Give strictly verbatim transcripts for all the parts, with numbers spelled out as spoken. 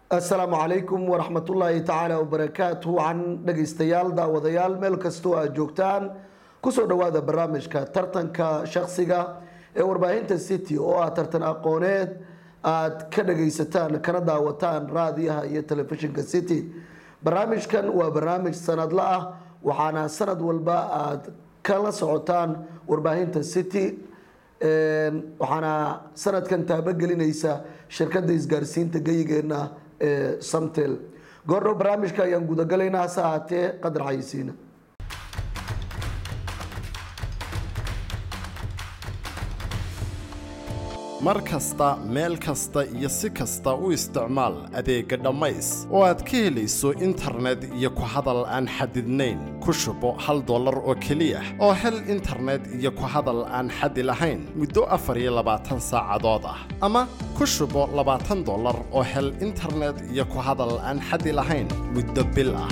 السلام عليكم ورحمة الله تعالى وبركاته. عن dhageystayaal daawadayaal meel kastoo aad joogtaan kusoo dhawaada barnaamijka tartanka shakhsiga ee warbaahinta City oo ah tartan aqooneed aad ka dhageysataan kana daawataan raadiyaha iyo telefishinka City. barnaamijkan waa barnaamij sanadle ah waxaana sanad walba aad kala socotaan warbaahinta City waxaana sanadkan taabagelinaysa shirkadda isgaarsiinta gayigeena ee Samtel. goorno barnaamijka ayaan gudagalaynaa saacate qadar xayisiina. mar kasta meel kasta iyo si kasta u isticmaal adeega dhamays oo aad ka helayso internet iyo ku hadal aan xadidnayn. ku shubo hal dollar oo kaliya oo hel internet iyo ku hadal aan xad lahayn muddo afar iyo labaatan saacadood ah, ama ku shubo labaatan dollar oo hel internet iyo ku hadal aan xad lahayn muddo bil ah.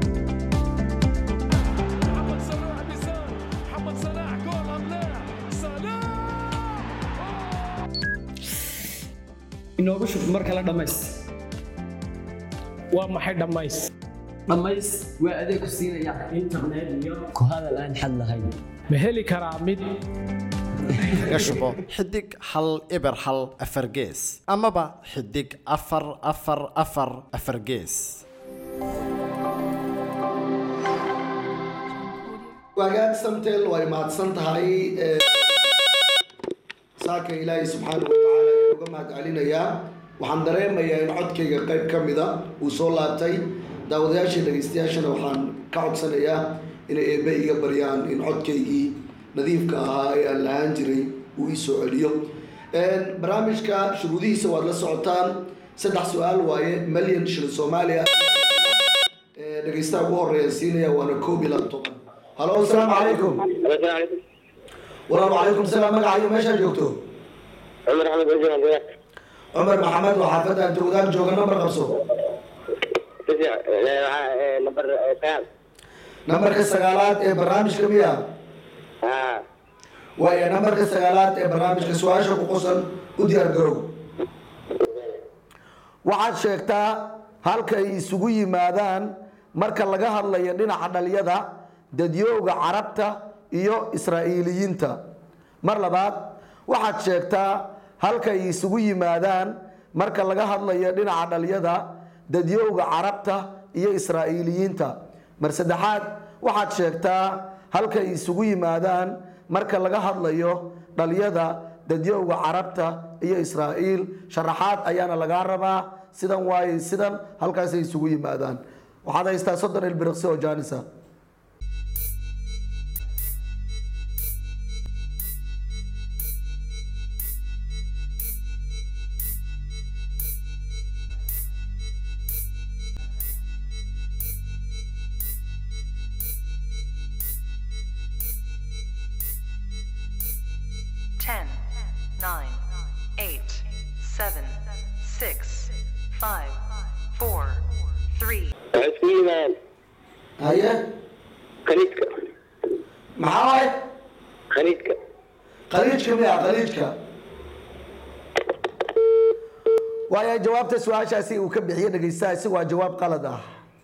inoogu shub marka la dhamays. waa maxay dhamays? dhamays waa adeeg ku siinaya internet iyo ku hadal aan xad lahayn. ma heli karaa mid gashubo xidig hal eber hal afar gees amaba xidig afar afar afar afar gees. wagaag Samtel way mahadsan tahay saaka Ilaahay subhanahu wa ta'ala uga mahadcelinayaa. waxaan dareemayaa in codkayga qayb ka mida uu soo laabtay. daawadayaasha dhageystayaashana waxaan ka codsanayaa inay eebbe iga baryaan in codkaygii nadiifka ahaa ee aan lahaan jiray uu ii soo celiyo. barnaamijka shuruudihiisa waad la socotaan. saddex su-aal waaye, milyan shilin Soomaaliya. dhageystaha ugu horeeya siinaya waana koob iyo labaatan. halo, asalaamu calaykum. وعليكم السلام. magaca iyo meesha joogto? عمر محمد وجه عمر محمد وحافظ أنت وذاك جوجا نمبر قبصو. تسع نمبر سال. نمبر كسجالات برنامج كمية. ها. ويا نمبر كسجالات برنامج كسواش وقصن وديار جرو. waxaad sheegtaa halka ay isugu yimaadaan marka laga hadlayo dhinaca dhaliyada dadyooga Carabta iyo Israa'iiliyiinta. mar labaad waxaad sheegtaa halka ay isugu yimaadaan marka laga hadlayo dhinaca dhaliyada dadyooga Carabta iyo Israa'iiliyiinta. mar saddexaad waxaad sheegtaa halka ay isugu yimaadaan marka laga hadlayo dhaliyada dadyooga Carabta iyo Israa'iil. sharaxaad ayaana laga rabaa. sidan waaye sidan halkaas ay isugu yimaadaan. waxaad haystaa soddon ilbiriqsi oo jaanisa. ten, nine, eight, seven, six, five, four, three. عسكريمان. هيا. خليجك. معاي. خليجك. خليجك يا خليجك. ويا جوابت سؤال شاسي وكبحيه دغيستا سوى جواب غلط اه.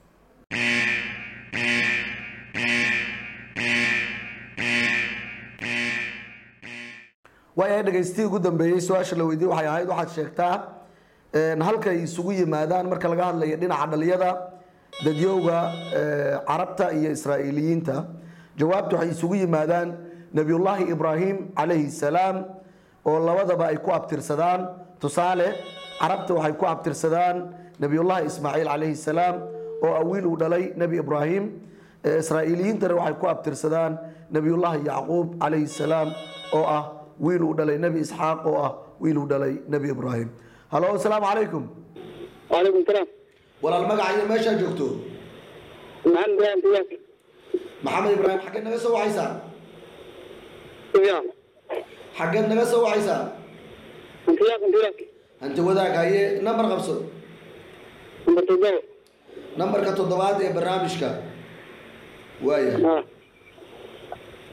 ويا dhageystiga ugu dambeeyay su'aasha la weydiiyay waxay ahayd waxaad sheegtaa in halka ay isugu yimaadaan marka laga hadlayo dhinaca dhaliyada dadyooga Carabta iyo Israa'iiliyiinta. jawaabtu waxay isugu yimaadaan nabiyullaahi Ibraahim calayhi salaam oo labadaba ay ku abtirsadaan. tusaale Carabta waxay ku abtirsadaan nabiyullaahi Ismaaciil calayhi salaam oo awiil uu dhalay nabi Ibraahim. Israa'iiliyiintana waxay ku abtirsadaan nabiyullaahi Yacquub calayhi salaam oo ah wiil uu dhalay nabi Isxaaq oo ah wiil uu dhalay nabi Ibraahim. halo, asalaamu calaykum. وعليكم السلام. walaal magaca iyo meesha joogto? محمد إبراهيم تياك. maxamed ibraahim xaggeed naga soo wacaysaa? تياك. xaggeed naga soo wacaysaa? تياك تياك. anta wadaag haye nambar qabso. نمبر تسعة. nambarka toddobaad ee barnaamijka. waaya. ها.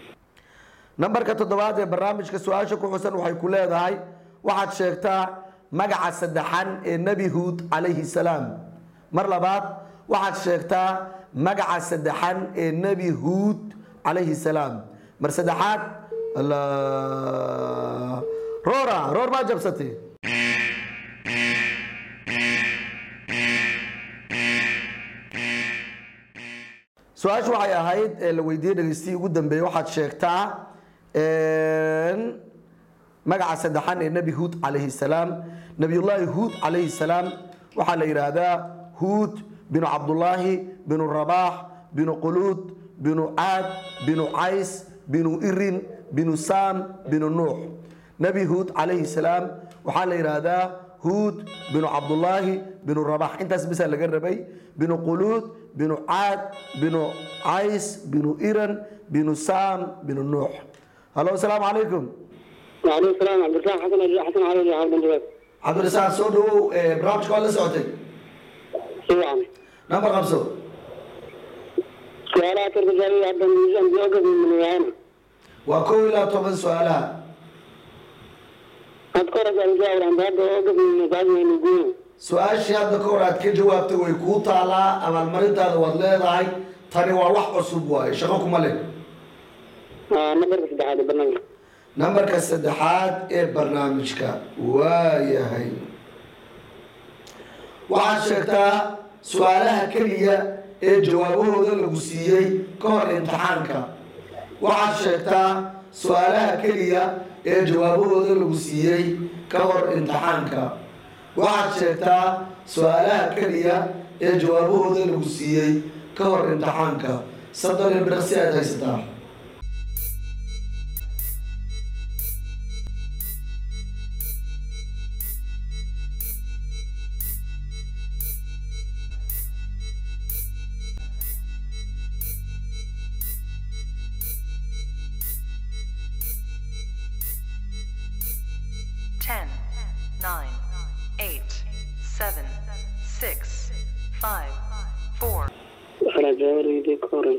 nambarka toddobaad ee barnaamijka su'aasha ku xusan waxay ku leedahay waxaad sheegtaa magaca saddexan ee nebi huud calayhi salaam mar labaad waxaad sheegtaa magaca saddexan ee nebi huud calayhi salaam mar saddexaad allah roora roor baa jabsatay su-aashu waxay ahayd ee la weydiiyey dhegeystiyi ugu dambeeyey waxaad sheegtaa magaca saddexan ee nebi huud calayhi salaam nebiyullaahi huud calayhi salaam waxaa la yidhaahdaa huud binu cabdullaahi binu rabaax binu quluud binu caad binu cays binu irin binu saam binu nuux nebi huud calayhi salaam waxaa la yidhaahdaa huud binu cabdullaahi binu rabaax intaas bisaa laga rabay binu quluud binu caad binu cays binu iran binu saam binu nuux halo asalaamu calaykum وعليكم السلام عبد الرزاق حسن حسن علي عبد الرزاق cabdirasaaq soo dhawow barnaamijka waa la socotay سلام nambar qabso سؤالات الرجال عبد الميزان بيوقف من وين waa kow ilaa toban su-aalaha أذكر الرجال عند هذا بيوقف من مكان من يقول su-aashii hadda ka hor aad ka jawaabtay way kuu taalaa abaalmarintaada waad leedahay tani waa wax cusub waaye shaqo kuma leh آه نمبر بس ده هذا برنامج nambarka saddexaad ee barnaamijka waa yahay waxaad sheegtaa su-aalaha keliya ee jawaabahooda lagu siiyey ka hor imtixaanka waxaad sheegtaa su-aalaha keliya ee jawaabahooda lagu siiyey ka hor imtixaanka waxaad sheegtaa su-aalaha keliya ee jawaabahooda lagu siiyey ka hor imtixaanka soddon iyo birqsi aad haysataa ten, nine, eight, seven, six, five, four. رجال ديكور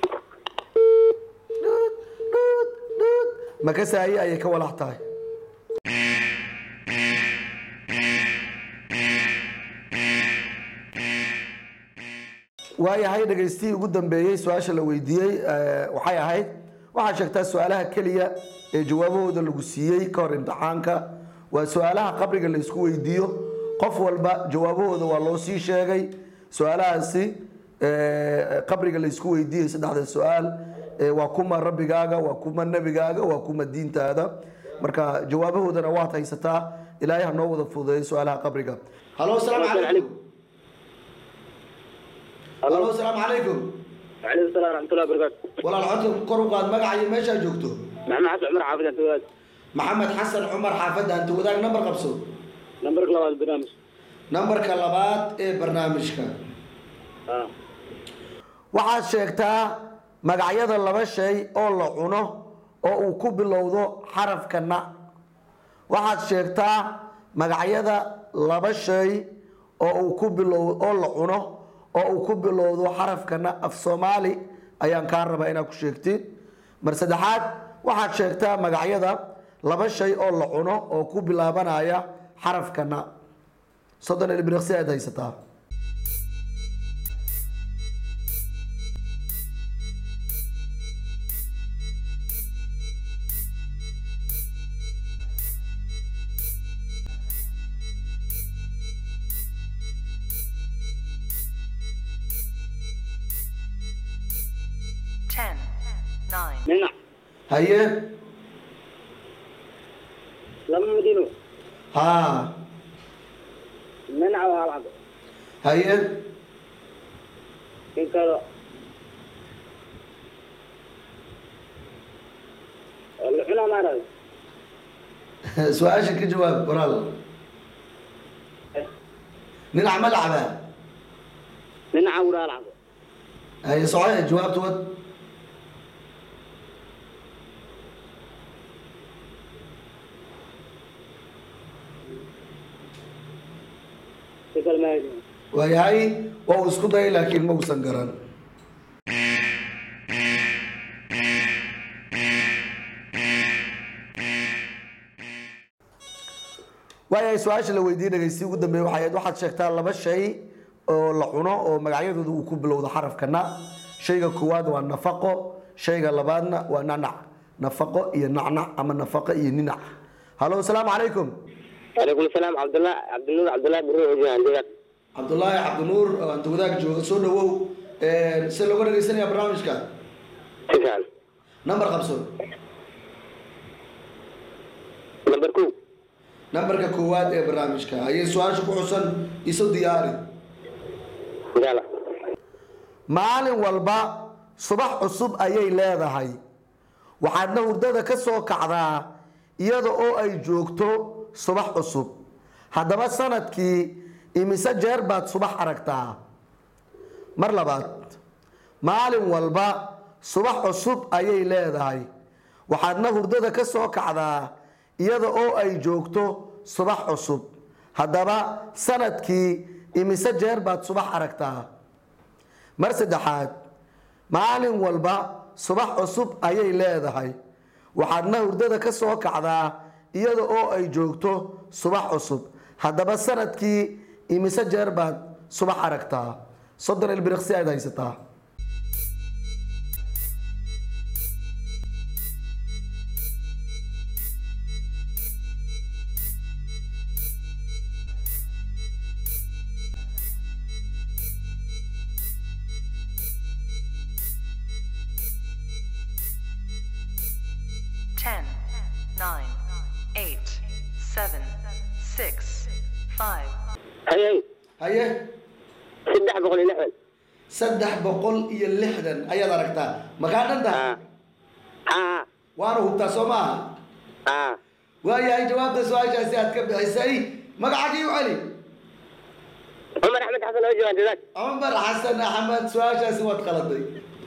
ma ka saayi ayay ka walax tahay waayahay dhagaystihii ugu dambeeyey su-aasha la weydiiyey waxay ahayd waxaad sheegtaa su-aalaha keliya ee jawaabahooda lagu siiyey ka hor imtixaanka waa su-aalaha qabriga la isku weydiiyo qof walba jawaabahooda waa loo sii sheegay su-aalahaasi qabriga la isku weydiiyey saddexda su-aal waa kuma rabbigaaga waa kuma nebigaaga waa kuma diintaada marka jawaabahoodana waad haysataa ilaahay ha noo wada fududeeyo su-aalaha qabriga halo asalaamu calaykum halo asalaamu calaykum وعليكم السلام ورحمة الله وبركاته walaal codka kor u qaad magaca iyo meeshaa joogto محمد حسن عمر حافظ maxamed xasan cumar xaafadda أنت واد anta wadaag nambar qabso نمبر كلا البرنامج nambarka labaad ee barnaamijka آه waxaad sheegtaa magacyada laba shay oo la cuno oo uu ku bilowdo xarafka na waxaad sheegtaa magacyada laba shay oo uu ku bilowdo oo la cuno oo uu ku bilowdo xarafka na af Soomaali ayaan ka rabaa inaad ku sheegtid mar saddexaad waxaad sheegtaa magacyada laba shay oo la cuno oo ku bilaabanaya xarafka na soddon ilbiriqsi aad haysataa ten, nine, منع haye لما مدينه ها منع وهالعب haye إن كذا الحين ما رأي su-aasha ka jawaab walaal dhinac ma lacbaa منع ولا العب haye socod jawaabta wad تقول ما يدري waayahay waa uu isku dayay laakiin ma uusan garan waayay su-aasha la weydiiyey dhegeysi ugu dambeeyay waxay ahayd waxaad sheegtaa laba shay oo la cuno oo magacyadooda uu ku bilowdo xarafka na shayga koowaad waa nafaqo shayga labaadna waa nanac nafaqo iyo nacnac ama nafaqo iyo ninac halo asalaamu calaykum وعليكم السلام عبد الله عبد النور عبد الله بن وجه cabdullaahi cabdinuur oo anta wadaag jooga soo dhawow si looga dhegeysanaya barnaamijka تسعة number qabso نمبر كو numberka koowaad ee barnaamijka ayay su-aasha ku xusan isu diyaari يلا maalin walba subax cusub ayay leedahay waxaadna hurdada ka soo kacdaa iyada oo ay joogto subax cusub haddaba sanadkii imise jeer baad subax aragtaa mar labaad maalin walba subax cusub ayay leedahay waxaadna hurdada ka soo kacdaa iyada oo ay joogto subax cusub haddaba sanadkii imise jeer baad subax aragtaa mar saddexaad maalin walba subax cusub ayay leedahay waxaadna hurdada ka soo kacdaa iyada oo ay joogto subax cusub haddaba sanadkii imise jeer baad subax aragtaa soddon ilbiriqsi aad haysataa ten, nine, eight, seven, six, five, هاي haye سدح بقول لحن saddex boqol iyo lixdan ayaad aragtaa makaa dhan tahay اه اه waana hubtaa soo maaha اه waayahay jawaabta su-aashaasi aad ka bixisay magacagii u celi عمر احمد حسن وجه ذاك cumar xasan axmed su-aashaasi waad qaladay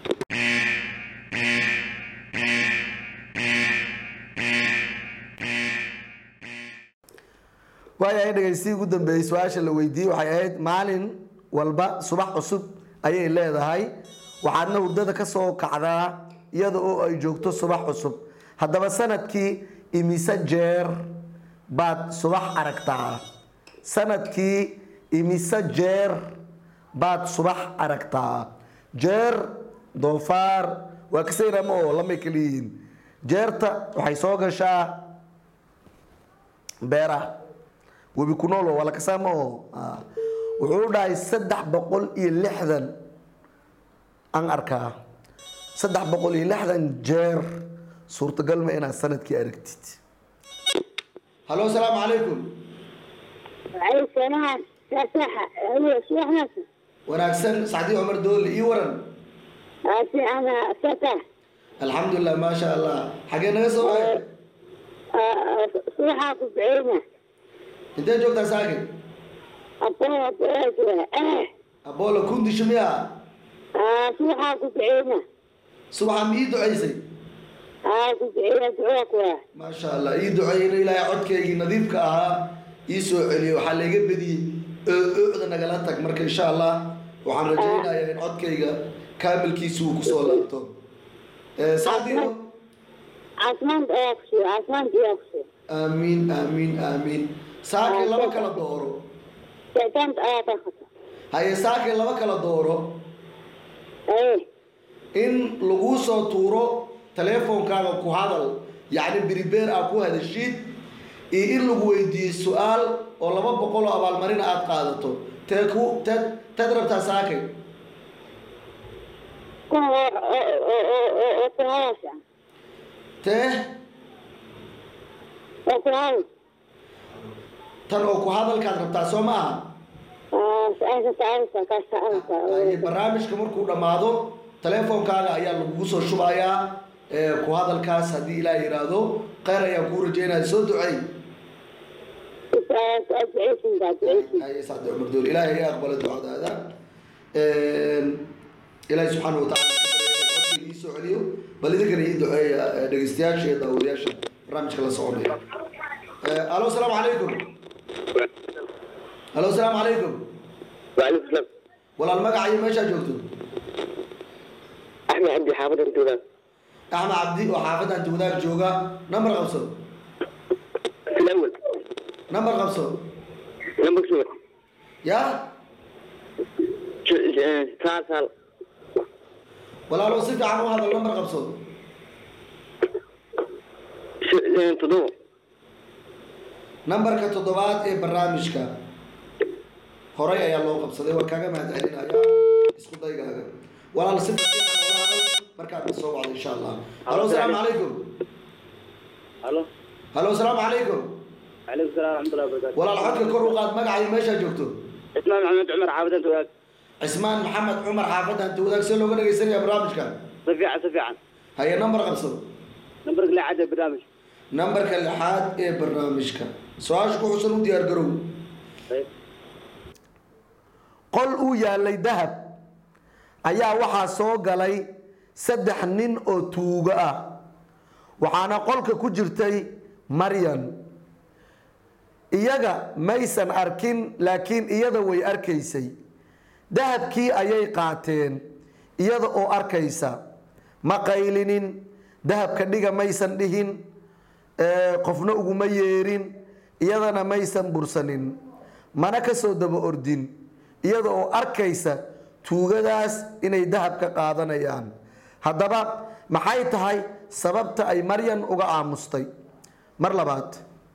waayahay dhegeysi ugu dambeeyey su-aasha la weydiiyey waxay ahayd maalin walba subax cusub ayay leedahay waxaadna hurdada ka soo kacdaa iyada oo ay joogto subax cusub haddaba sanadkii imise jeer baad subax aragtaa sanadkii imise jeer baad subax aragtaa jeer doofaar waa kasayrama oo lamay kaliyihiin jeerta waxay soo gashaa beeraha webi ku nool oo waa la kasaama oo wuxuu dhahay saddex boqol iyo lixdan aan arkaa saddex boqol iyo lixdan jeer suurtagal ma inaad sanadkii aragtid halo asalaamu calaykum وعليكم السلام ساحة هو شو احنا wanaagsan sacdii cumar doole ii waran اسي انا ساحة alxamdulilah maasha allah xagee naga soo waay صراحة بعينة intee joogtaa saakin أبوها بعينة اه aboola kundisho miya صراحة بعينة subaxa ma ii ducaysay اه بعينة دعوك maasha allah ii duceeyna ilaahay codkaygii nadiifka ahaa ii soo celiyo waxaa layga bediyey ooda nagala tag marka insha allah waxaan rajaynayaa in codkayga kaamilkiisa uu kusoo laabto saadiino عثمان دياكسو عثمان دياكسو aamiin aamiin aamiin saakay laba kala dooro تعتمد آيات الخطأ haye saakay laba kala dooro ايه in laguu soo tuuro teleefonkaaga ku hadal yacni beribeer aa ku hadashid iyo in lagu weydiiyo su-aal oo laba boqol oo abaalmarina aada qaadato tee ku teed teed rabtaa saakay كون وكهاسة tee وكهاسة tan oo ku hadalkaad rabtaa soo ma aha سألت سألت كسألت Haye, barnaamijka markuu dhammaado teleefonkaaga ayaa lagugu soo shubayaa ee, ku hadalkaas haddii ilaah yidhaahdo kheyr ayaan kuu rajeynaya soo duceey أدعيكم أدعيكم haye sacdi cumar dool ilaahay iga aqbala ducadaada ilaahay subxaana watacaala codkayga ii soo celiyo bal idinkana ii duceeya ee, dhegeystayaasha iyo daawadayaasha barnaamijka la soconaya alo asalaamu calaykum alo asalaamu calaykum وعليكم السلام walaal magaca iyo meeshaa joogto احمد عبدي حافظ انت ذاك axmed cabdi oo xaafadda anta wadaag jooga nambar qabso في الاول number qabso number two yaa sal sal walaalo si fiican u hadal number qabso toddoba numberka toddobaad ee barnaamijka horay ayaa loo qabsaday waa kaaga mahadcelinayaa isku daygaaga walaal si fiican u hadal markaad soo wacdo insha Allah halo assalaamu calaykum halo halo assalaamu calaykum calaykum salaam warahmatullahi wabarakatuh walaal xadka kor u qaad magaca meesha joogto ismaan maxamed cumar xaafadan tuwaag cismaan maxamed cumar xaafadan tuwaag si looga dhageysanaya barnaamijka si fiican si fiican haya number qabso numberka lixaad ee barnaamij numberka lixaad ee barnaamijka su-aasha ku xusan u diyaar garow qol uu yaalay dahab ayaa waxaa soo galay saddex nin oo tuugo ah waxaana qolka ku jirtay Maryan iyaga maysan arkin laakiin iyada way arkaysay dahabkii ayay qaateen iyada oo arkaysa ma qaylinin dahabka dhiga maysan dhihin qofna uguma yeerin iyadana maysan bursanin mana ka soo daba ordin iyada oo arkaysa tuugadaas inay dahabka qaadanayaan haddaba maxay tahay sababta ay Maryan uga aamustay mar labaad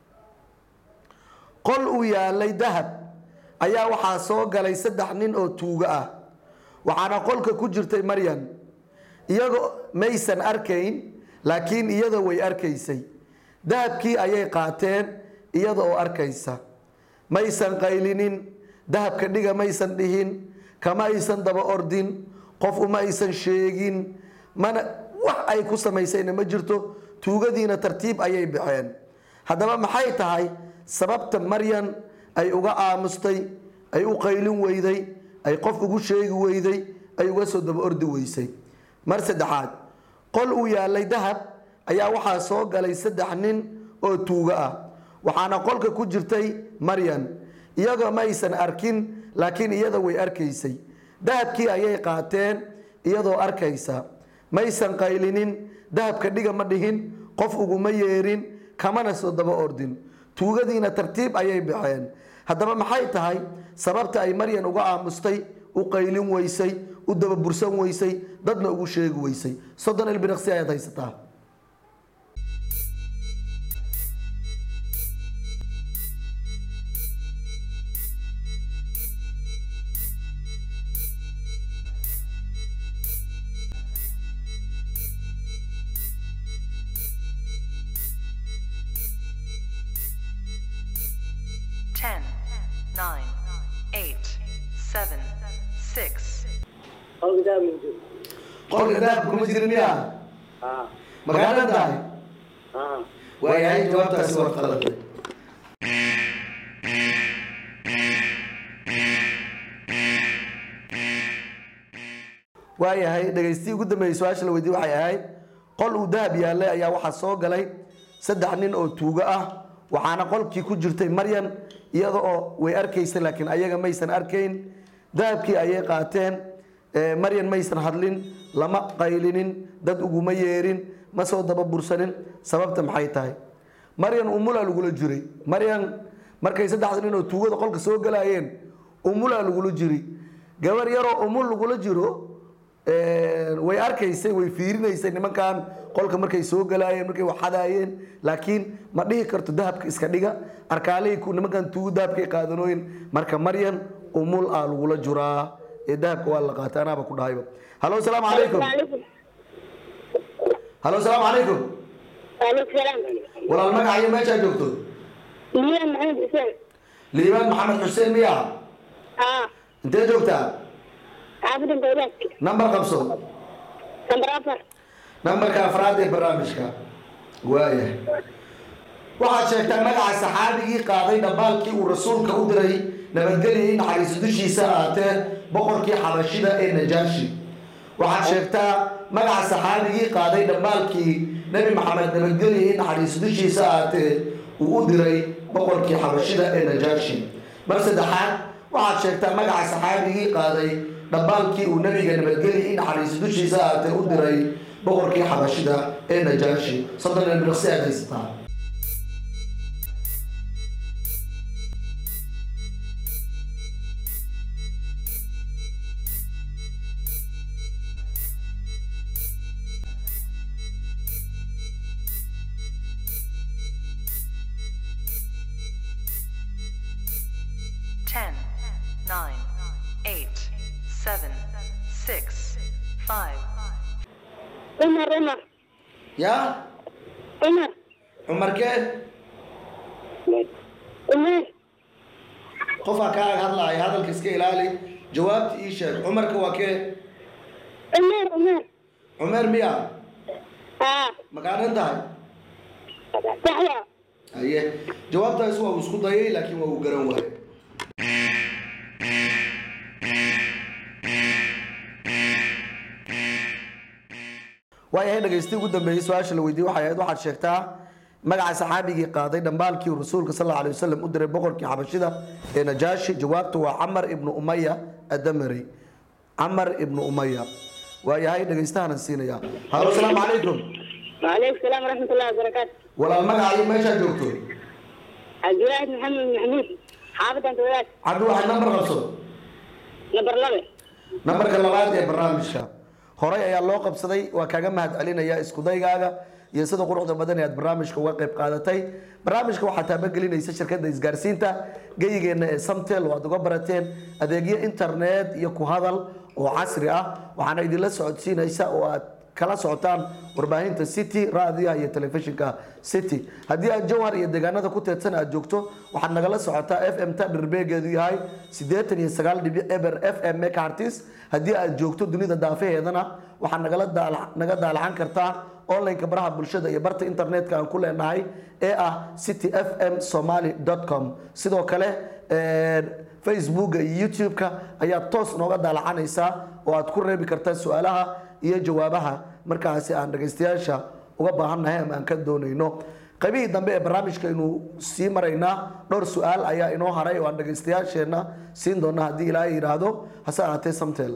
qol uu yaalay dahab ayaa waxaa soo galay saddex nin oo tuugo ah waxaana qolka ku jirtay Maryan iyaga maysan arkayn laakiin iyada way arkaysay dahabkii ayay qaateen iyada oo arkaysa maysan qaylinin dahabka dhiga maysan dhihin kama aysan daba ordin qof uma aysan sheegin mana wax ay ku samaysayna ma jirto tuugadiina tartiib ayay bixeen haddaba maxay tahay sababta Maryan ay uga aamustay ay u qaylin weyday ay qof ugu sheegi weyday ay uga soo daba ordi weysay mar saddexaad qol uu yaalay dahab ayaa waxaa soo galay saddex nin oo tuugo ah waxaana qolka ku jirtay Maryan iyaga ma aysan arkin laakiin iyada way arkaysay dahabkii ayay qaateen iyadoo arkaysa maysan qaylinin dahabka dhiga ma dhihin qof uguma yeerin kamana soo daba ordin tuugadiina tartiib ayay bixeen haddaba maxay tahay sababta ay Maryan uga aamustay u qaylin weysay u daba bursan weysay dadna ugu sheegi weysay soddon ilbiriqsi ayaad haysataa ten, nine, eight, seven, six. qolka dahabka kuma jirin miyaa magaalada tahay waayahay jawaabtaasi waa qalatay waayahay dhagaystii ugu dambeeyay su-aasha la weydiiyey waxay ahayd qol uu dahab yaalay ayaa waxaa soo galay saddex nin oo tuugo ah waxaana qolkii ku jirtay Maryan iyada oo way arkaysay laakiin ayaga maysan arkayn dahabkii ayay qaateen Maryan maysan hadlin lama qaylinin dad uguma yeerin ma soo daba bursanin sababta maxay tahay Maryan umula lagula jiray Maryan markay saddex nin oo tuugada qolka soo galayeen umula lagula jiray gabar yaro umul lagula jiro way arkaysay way fiirinaysay nimankan qolka markay soo galayeen markay wax xadaayeen laakiin ma dhihi karto dahabka iska dhiga arkaalay ku nimankan tuugo dahabkay qaadanooyin marka Maryan umul aa lagula jiraa ee dahabka waa la qaatay anaaba ku dhahayba halo assalaamu calaykum halo assalaamu calaykum Waalaikum salaam. walaal magaca meesha joogto Liibaan Maxamed Xuseen. liibaan maxamed xuseen miya Ah, intee joogtaa xaafadan Dawlad. number qabso Number afar. numberka afraad ee barnaamijka waaya waxaad sheegtaa magaca saxaabigii qaaday dhabaalkii uu rasuulka u diray nabadgelyo in naxariis dushiisa aatee boqorkii xabashida ee najaashi waxaad sheegtaa magaca saxaabigii qaaday dhabaalkii nabi maxamed nabadgelyo in naxariis dushiisa aatee uu u diray boqorkii xabashida ee najaashi mar saddexaad waxaad sheegtaa magaca saxaabigii qaaday dhabaalkii uu nabiga nabadgelyo in naxariis dushiisa aatee u diray boqorkii xabashida ee najaashi soddon ilbiriqsi aad haysataa ten, nine, eight, seven, six, five. عمر عمر yaa عمر cumarkee عمر qofaa kaaga hadlaaya hadalka iska ilaali jawaabta ii sheeg cumarka waa kee عمر عمر cumeer miya اه makaanan tahay صحيح haye jawaabtaas waa uu isku dayay laakiin waa uu garan waayay waayahay dhagaystii ugu dambeeyey su-aasha la weydiiyey waxay ahayd waxaad sheegtaa magaca saxaabigii qaaday dhambaalkii uu rasuulka sal alla alay wasalam u diray boqorkii xabashida ee najaashi jawaabtu waa camar ibnu umaya adamari camar ibnu umaya waayahay dhagaystahana siinaya halo asalaamu calaykum وعليكم السلام ورحمة الله وبركاته walaal magacaayo meeshaad joogto عبد الواحد محمد محمود حافظ أنت ولاك cabdiwaxid nambar qabso نمبر لبي nambarka labaad ee barnaamijka horey ayaa loo qabsaday waa kaaga mahad celinaya isku daygaaga iyo sida quruxda badan ee aad barnaamijka uga qayb qaadatay barnaamijka waxaa taabagelinaysa shirkadda isgaarsiinta geyigeena ee samtel oo aad uga barateen adeegyo internet iyo ku hadal oo casri ah waxaana idinla socodsiinaysa oo aad kala socotaan warbaahinta city raadiyaha iyo telefishinka city haddii aad jawhar iyo deegaanada ku teedsan aad joogto waxaad nagala socotaa f m ta dhirbeegeedu yahay siddeetan iyo sagaal dhibic eber f m megahertz haddii aad joogto dunida daafaheedana waxaad nagala daala- naga daalacan kartaa online-ka baraha bulshada iyo barta internetka aan ku leenahay ee ah city f m somaly com sidoo kale facebooka iyo youtube-ka ayaad toos nooga daalacanaysaa oo aad ku reebi kartaa su-aalaha iyo jawaabaha markaasi aan dhagaystayaasha uga baahannahay ama aan ka doonayno qaybihii dambe ee barnaamijkaynu sii maraynaa dhowr su-aal ayaa inoo haray oo aan dhagaystayaasheenna siin doona haddii ilaahay yidhaahdo hase ahaatee samtel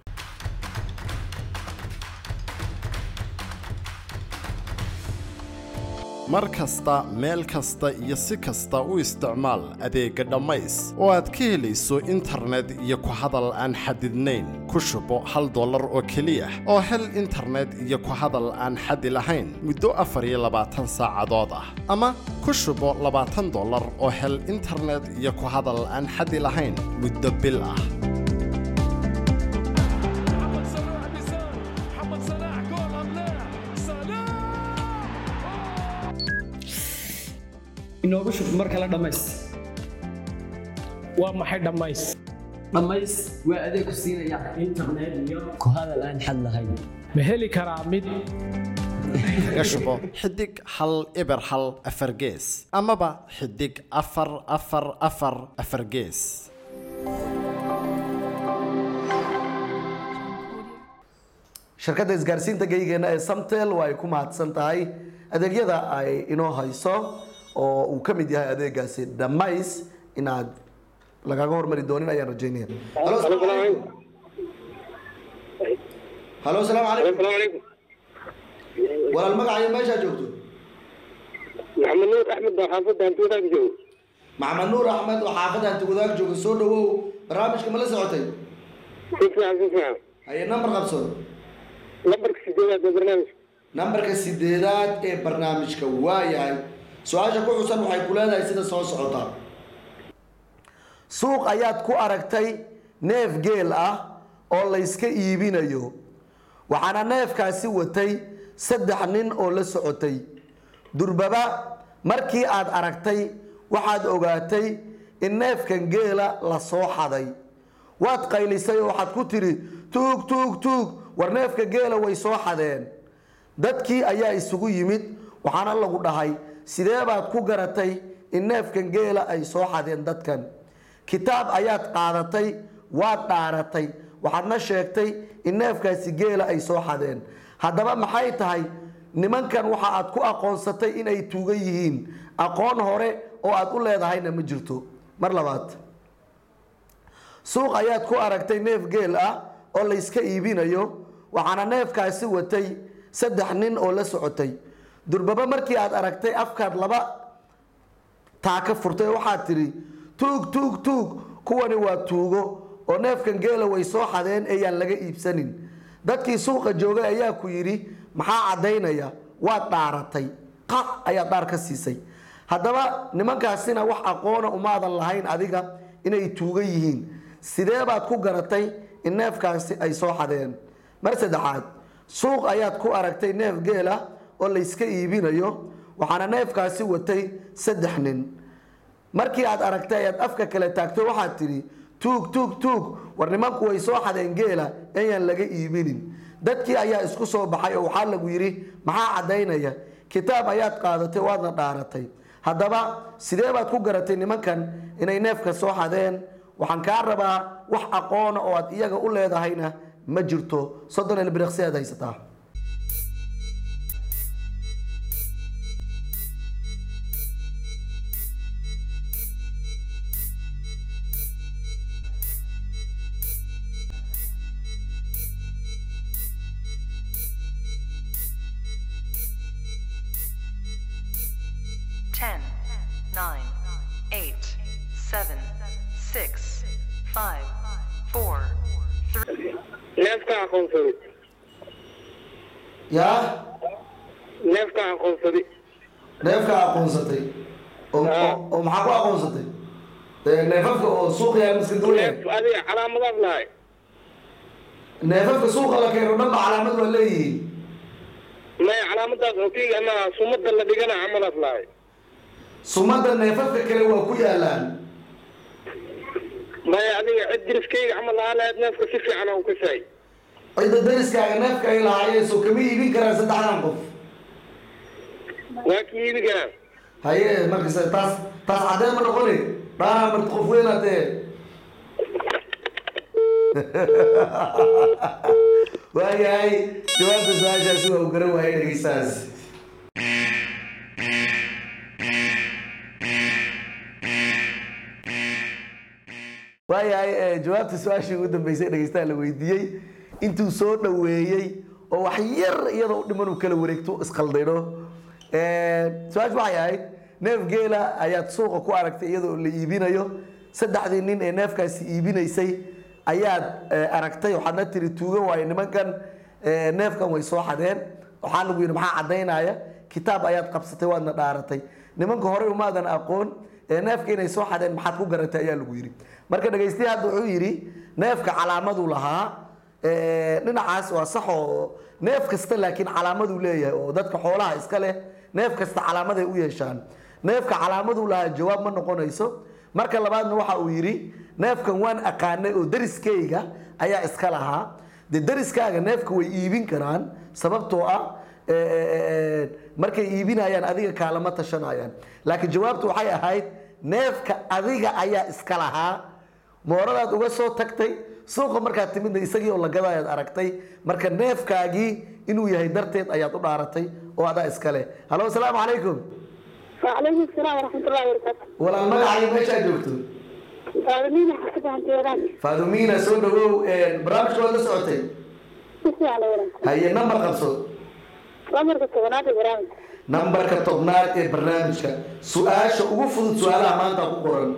mar kasta meel kasta iyo si kasta u isticmaal adeegga dhammays oo aad ka helayso internet iyo ku hadal aan xadidnayn ku shubo hal dollar oo keliya oo hel internet iyo ku hadal aan xadi lahayn muddo afar iyo labaatan saacadood ah ama ku shubo labaatan dollar oo hel internet iyo ku hadal aan xadi lahayn muddo bil ah محمد صلاح بيسار محمد صلاح جول ام لا صلاح inoogu shub mar kale dhammays waa maxay dhammays dhammays waa adeeg ku siinaya internet iyo ku hadal aan xad lahayn ma heli karaa mid kaga shubo xidig hal eber hal afar gees amaba xidig afar afar afar afar gees shirkadda isgaarsiinta geyigeena ee samtel waa ay ku mahadsan tahay adeegyada ay inoo hayso oo uu ka mid yahay adeegaasi dhammays inaad lagaga hormari doonin ayaan rajaynaya halo السلام عليكم halo asalaamu calaykum السلام عليكم walaal magacayo meeshaa joogto محمد نور أحمد حافظ أنت ولاك جو maxamed nuur axmed oo xaafadda hanti wadaag jooga soo dhawow barnaamijka ma la socotay تسمع تسمع haye nambar qabso نمبرك سجلات البرنامج nambarka sideedaad ee barnaamijka waa yahay su-aasha ku xusan waxay ku leedahay sida soo socota suuq ayaad ku aragtay neef geel ah oo layska iibinayo waxaana neefkaasi watay saddex nin oo la socotay durbaba markii aad aragtay waxaad ogaatay in neefkan geela la soo xaday waad qaylisay oo waxaad ku tidhi tuug tuug tuug war neefka geela way soo xadeen dadkii ayaa isugu yimid waxaana lagu dhahay sidee baad ku garatay in neefkan geela ay soo xadeen dadkan kitaab ayaad qaadatay waad dhaaratay waxaadna sheegtay in neefkaasi geela ay soo xadeen haddaba maxay tahay nimankan waxa aad ku aqoonsatay inay tuugan yihiin aqoon hore oo aad u leedahayna ma jirto mar labaad suuq ayaad ku aragtay neef geel ah oo layska iibinayo waxaana neefkaasi watay saddex nin oo la socotay durbaba markii aad aragtay afkaad laba taaka furtay waxaad tidhi tuug tuug tuug kuwani waa tuugo oo neefkan geela way soo xadeen eeyaan laga iibsanin dadkii suuqa joogay ayaa ku yidhi maxaa caddaynaya waad dhaaratay qa ayaad dhaar ka siisay haddaba nimankaasina wax aqoona umaadan lahayn adiga inay tuuga yihiin sidee baad ku garatay in neefkaasi ay soo xadeen mar saddexaad suuq ayaad ku aragtay neef geela oo la iska iibinayo waxaana neefkaasi watay saddex nin markii aad aragtay ayaad afka kale taagto waxaad tidhi tuug tuug tuug war nimanku way soo xadeen geela ayaan laga iibinin dadkii ayaa isku soo baxay oo waxaa lagu yidhi maxaa caddaynaya kitaab ayaad qaadatay waadna dhaaratay haddaba sidee baad ku garatay nimankan inay neefka soo xadeen waxaan kaa rabaa wax aqoona oo aad iyaga u leedahayna ma jirto soddon ilbiriqsi aad haysataa ten, nine, eight, seven, six, five, four, three. neefka aqoonsaday yaa neefka aqoonsaday neefka aqoonsatay oo oo maxaa ku aqoonsatay neefafka oo suuqa yaa miska duulaya neef adiga calaamadaad lahay neefafka suuqa la keeno dhanba calaamad waa leeyihiin may calaamadaas oo kiiga ama sumada la dhigana camalaad lahay sumada neefafka kale waa ku yaalaan may adiga cid diriskayga camal lahaa lahayd neefka si fiican aan u kasay cidda dariskaaga neefka ay lahaayeen soo kama iibin karaan saddexdan qof waa ki iibi karaan haye markas taas taas caddeen ma noqoni dhaanaa marti qof weynaatee waayahay jawaabta su-aashaasi waa u garan waayay dhegeystahaas waayahay jawaabta su-aashii ugu dambeysay dhegeystaha la weydiiyey intuu soo dhoweeyey oo wax yar iyadoo u dhiman uu kala wareegto isqaldayno su-aashu waxay ahayd neef geela ayaad suuqa ku aragtay iyadoo la iibinayo saddexdii nin ee neefkaasi iibinaysay ayaad aragtay waxaadna tiri tuugan waaye nimankan neefkan way soo xadeen waxaa lagu yidhi maxaa caddaynaya kitaab ayaad qabsatay waadna dhaaratay nimanka horey umaadan aqoon neefka inay soo xadeen maxaad ku garatay ayaa lagu yidhi marka dhegaystiya hadda wuxuu yidhi neefka calaamaduu lahaa dhinacaas waa sax oo neef kasta laakiin calaamaduu leeyahay oo dadka xoolaha iska leh neef kasta calaamaday u yeeshaan neefka calaamaduu lahaa jawaab ma noqonayso marka labaadna waxa uu yidhi neefkan waan aqaanay oo dariskayga ayaa iska lahaa dee dariskaaga neefka way iibin karaan sababtoo ah markay iibinayaan adiga kaalama tashanayaan laakiin jawaabtu waxay ahayd neefka adiga ayaa iska lahaa mooradaad uga soo tagtay suuqa markaad timidna isagii oo lagada ayaad aragtay marka neefkaagii inuu yahay darteed ayaad u dhaaratay oo adaa iska leh halo asalaamu calaykum وعليكم السلام ورحمة الله وبركاته. walaal magacaaga meeshaa joogto فاهمين حسب عن تيران. faadumiina soo dhawow barnaamijka waad la socotay بس على ورا. haye nambar qabso عمر كتبنات برامج. nambarka tobnaad ee barnaamijka su-aasha ugu fudud su-aalaha maanta ku qoran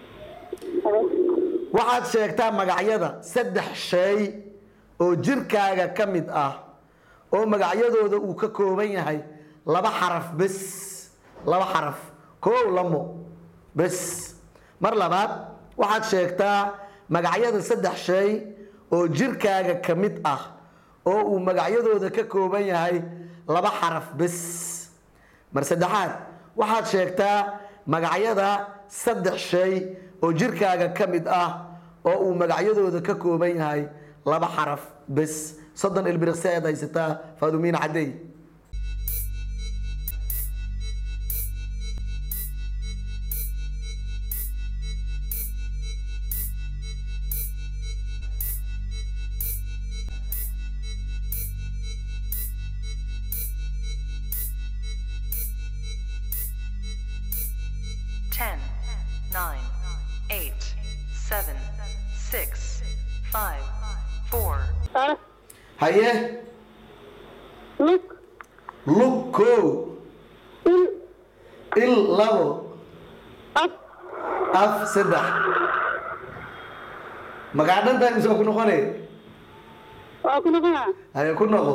waxaad sheegtaa magacyada saddex shay oo jirkaaga ka mid ah oo magacyadooda uu ka kooban yahay laba xaraf bes laba xaraf koow lamo bes mar labaad waxaad sheegtaa magacyada saddex shay oo jirkaaga ka mid ah oo uu magacyadooda ka kooban yahay laba xaraf bes mar saddexaad waxaad sheegtaa magacyada saddex shay oo jirkaaga ka mid ah oo uu magacyadooda ka kooban yahay laba xaraf bes soddon ilbiriqsi ayaad haysataa faadumiina caddey ten, nine, eight, seven, six, five, four, آه. haye لك. lug kow إل. il labo أف. af saddex magaadhantaa mise waa ku noqonay وأكون بها. haye ku noqo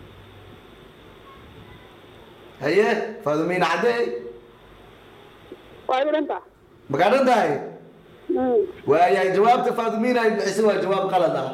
haye faadumiina caddey waa igu dhanta ma kaa dhan tahay waayahay jawaabta faadimiina ay bixisay waa jawaab qalad ah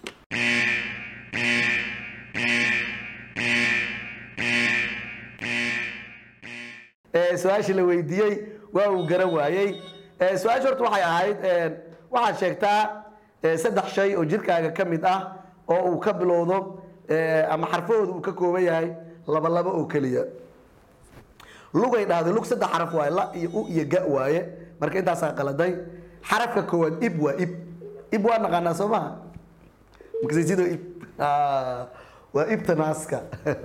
su-aashii la weydiiyey waa uu garan waayey su-aasha horta waxay ahayd waxaad sheegtaa saddex shay oo jirkaaga ka mid ah oo uu ka bilowdo ama xarfahooda uu ka kooban yahay laba laba oo keliya lugay dhahday lug saddex xaraf waaye la iyo u iyo ga waaye marka intaasaa qaladay xarafka koowaad ib waa ib ib waa naqaanaa soo maha makasisidoo ib waa ibta naaska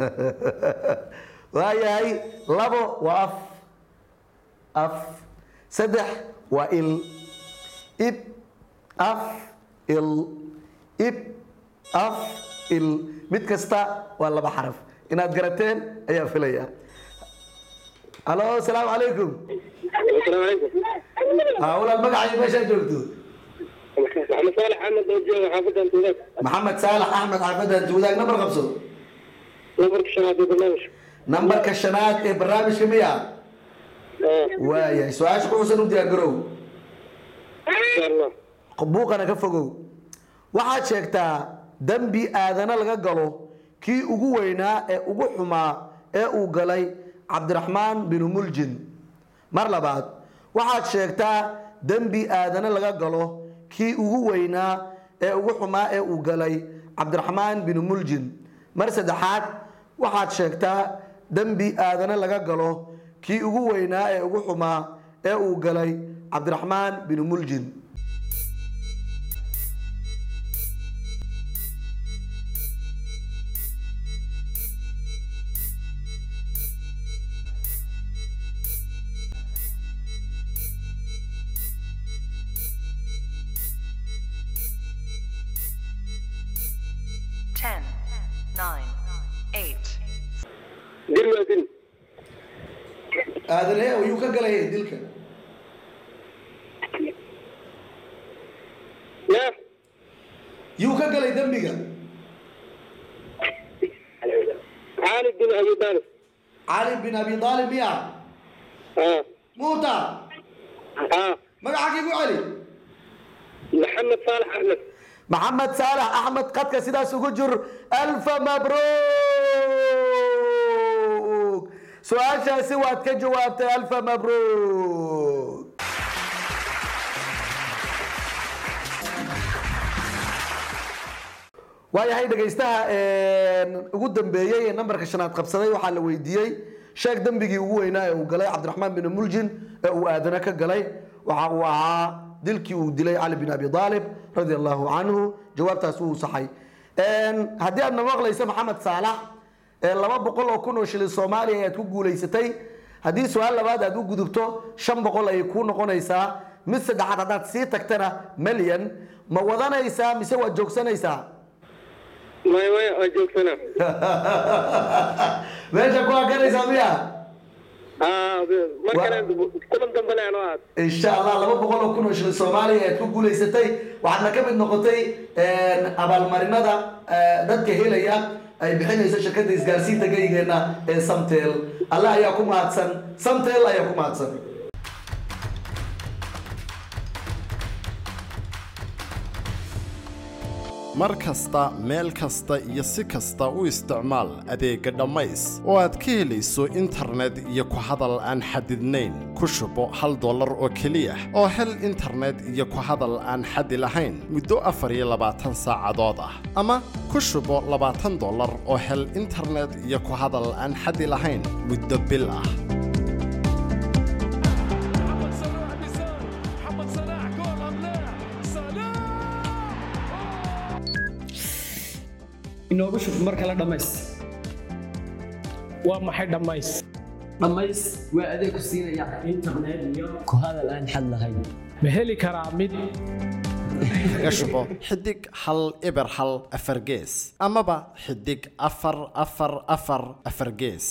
waayahay labo waa af af saddex waa il ib af il ib af il mid kasta waa laba xaraf inaad garateen ayaa filaya halo asalaamu calaykum السلام عليكم walaal magacaayo meeshaa joogto محمد صالح احمد وجه حافظ انت ذاك maxamed saalax axmed xaafadda tuudaag nambar qabso نمبرك شنو في البرنامج nambarka shanaad ee barnaamijka miya اه waayahay su-aasha kuxusan u diyaar garow ان شاء الله buuqana ka fogow waxaad sheegtaa dembi aadana laga galo kii ugu weynaa ee ugu xumaa ee uu galay cabdiraxmaan binu muljin mar labaad waxaad sheegtaa dembi aadana laga galo kii ugu weynaa ee ugu xumaa ee uu galay cabdiraxmaan binu muljin mar saddexaad waxaad sheegtaa dembi aadana laga galo kii ugu weynaa ee ugu xumaa ee uu galay cabdiraxmaan binu muljin ten, nine, eight, دل ودل aadane ayuu ka galay dilka يا yuu ka galay dembiga عالي بن ابي طالب cali bin abi aalib miya اه muuta اه magacaaga igu celi محمد صالح احمد maxamed saalax axmed qadka sidaas ugu jir alfa mabruuk su-aashaasi waad ka jawaabtay alfa mabruuk waayahay dhegaystaha ugu dambeeyey ee nambarka shanaad qabsaday waxaa la weydiiyey sheeg dembigii ugu weynaa ee uu galay cabdiraxmaan bin muljin ee uu aadana ka galay waxa uu ahaa dilkii uu dilay cali bin abi aalib radia allahu canhu jawaabtaas wuu saxay haddii aadna maqlayso maxamed saalax laba boqol oo kun oo shilin soomaaliya ayaad ku guulaysatay haddii su-aal labaad aad u gudubto shan boqol ayay kuu noqonaysaa mid saddexaad haddaad sii tagtana milyan ma wadanaysaa mise waad joogsanaysaa ما ما اجوك سنه meesha ku hakanaysaa miya اه مركز كلهم دنبله انا insha allah laba boqol oo kun oo shilin soomaaliya ayaad ku guulaysatay waxaadna ka mid noqotay abaalmarinada dadka helaya ay bixinayso shirkadda isgaarsiinta geygeena ee samtel allah ayaa ku mahadsan samtel ayaa ku mahadsan mar kasta meel kasta iyo si kasta u isticmaal adeegga dhammays oo aad ka helayso internet iyo ku hadal aan xadidnayn ku shubo hal dollar oo keliya oo hel internet iyo ku hadal aan xadi lahayn muddo afar iyo labaatan saacadood ah ama ku shubo labaatan dollar oo hel internet iyo ku hadal aan xadi lahayn muddo bil ah محمد صلاح بيسار محمد صلاح جول ام لا صلاح inoogu shub mar kale dhammays waa maxay dhammays dhammays waa adeeg ku siinaya internet iyo ku hadal aan xad lahayn ma heli karaa mid kaga shubo xidig hal eber hal afar gees amaba xidig afar afar afar afar gees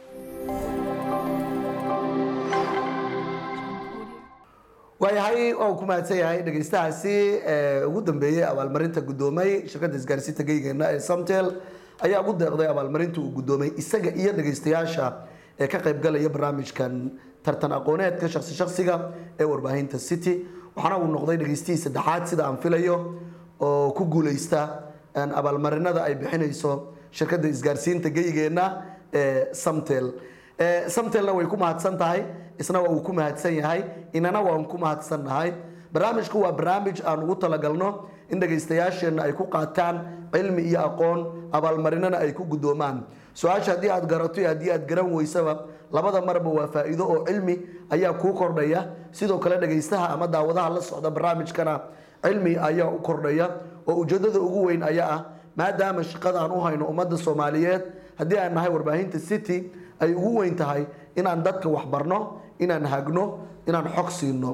waayahay waa uu ku mahadsan yahay dhegaystahaasi ugu dambeeyey abaalmarinta guddoomay shirkadda isgaarsiinta geygeena ee samtel ayaa ugu deeqday abaalmarinta uu guddoomay isaga iyo dhegaystayaasha ee ka qayb galaya barnaamijkan tartan aqooneedka shakhsi shakhsiga ee warbaahinta City waxaana uu noqday dhageystii saddexaad sida aan filayo oo ku guuleysta abaalmarinada ay bixinayso shirkadda isgaarsiinta geyigeena ee Samtel ee Samtelna way ku mahadsan tahay isna waa uu ku mahadsan yahay inana waan ku mahadsannahay barnaamijku waa barnaamij aan ugu talagalno in dhageystayaasheena ay ku qaataan cilmi iyo aqoon abaalmarinana ay ku gudoomaan su'aasha haddii aad garato iyo haddii aad garan weysaba labada marba waa faa'iido oo cilmi ayaa ku kordhaya sidoo kale dhageystaha ama daawadaha la socda barnaamijkana cilmi ayaa u kordhaya oo ujeedada ugu weyn ayaa ah maadaama shaqada aan u hayno ummadda Soomaaliyeed haddii aan nahay warbaahinta City ay ugu weyn tahay inaan dadka wax barno inaan hagno inaan xog siino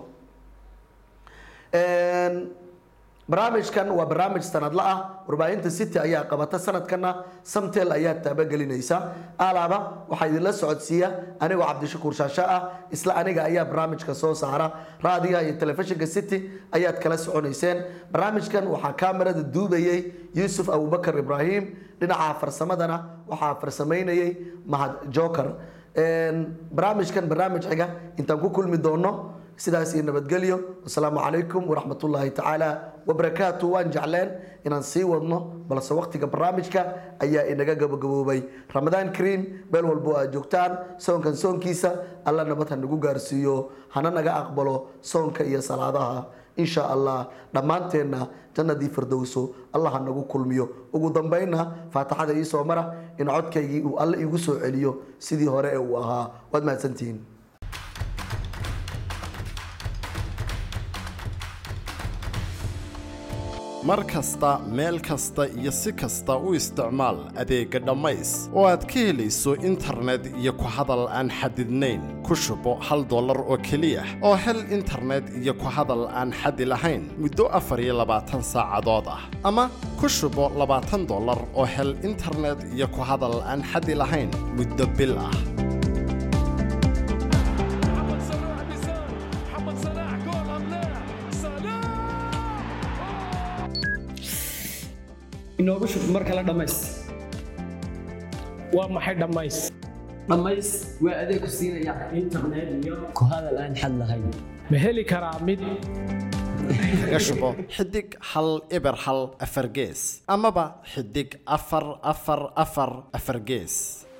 een barnaamijkan waa barnaamij sanadle ah warbaahinta City ayaa qabata sanadkana Samtel ayaa taabagelinaysa alaaba waxa idin la socodsiiya aniga Cabdishakuur Shaasha ah isla aniga ayaa barnaamijka soo saara raadiyaha iyo telefishinka City ayaad kala soconayseen barnaamijkan waxa kaamirada duubayay Yusuf Abubakar Ibrahim dhinaca farsamadana waxa farsameynayay Mahad Joker een barnaamijkan barnaamij xiga intaan ku kulmi doono sidaas iyo nabadgelyo assalaamu calaykum waraxmatullaahi tacaala wabarakaatu waan jecleen inaan sii wadno balse waqtiga barnaamijka ayaa inaga gabagaboobay ramadaan kariim meel walbo aad joogtaan soonkan soonkiisa alla nabad ha nagu gaarsiiyo hana naga aqbalo soonka iyo salaadaha insha allah dhammaanteenna jannadii firdowso allah ha nagu kulmiyo ugu dambayna faataxada ii soo mara in codkaygii uu alla igu soo celiyo sidii hore ee uu ahaa waad mahadsantihiin mar kasta meel kasta iyo si kasta u isticmaal adeega dhammays oo aad ka helayso internet iyo ku hadal aan xadidnayn ku shubo hal dollar oo keliya oo hel internet iyo ku hadal aan xadi lahayn muddo afar iyo labaatan saacadood ah ama ku shubo labaatan dollar oo hel internet iyo ku hadal aan xadi lahayn muddo bil ah inoogu shub mar kale dhamays waa maxay dhamays dhamays waa adeeg ku siinaya internet iyo ku hadal aan xad lahayn ma heli karaa mid kaga shubo xidig hal eber hal afar gees amaba xidig afar afar afar afar gees